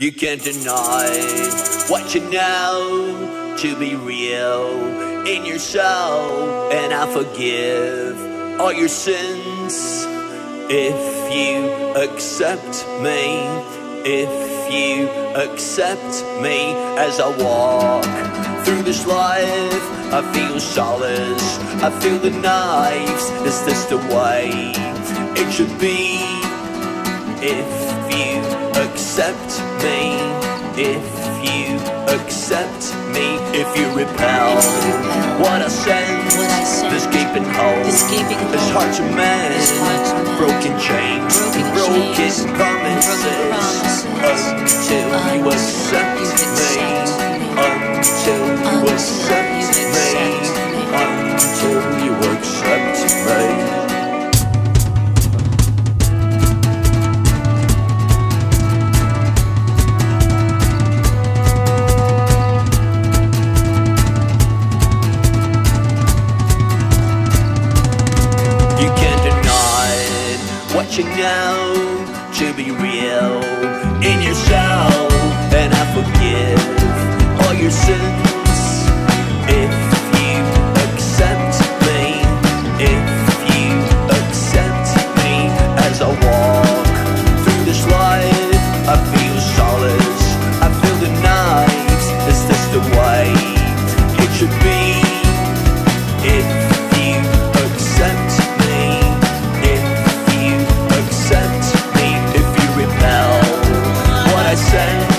You can't deny what you know to be real in your soul, and I forgive all your sins if you accept me, if you accept me. As I walk through this life, I feel solace, I feel the knives. Is this the way it should be? If you accept me, if you accept me, if you repel what I send, this gaping hole is hard to mend. Broken chains, broken promises, until you accept me, until you accept me, until you accept me. What you know to be real in yourself, and I forgive all your sins if you accept me, if you accept me. As I walk through this life, I feel solace, I feel the knives. Is this the way it should be? If you accept me, if you accept me, if you repel what I say,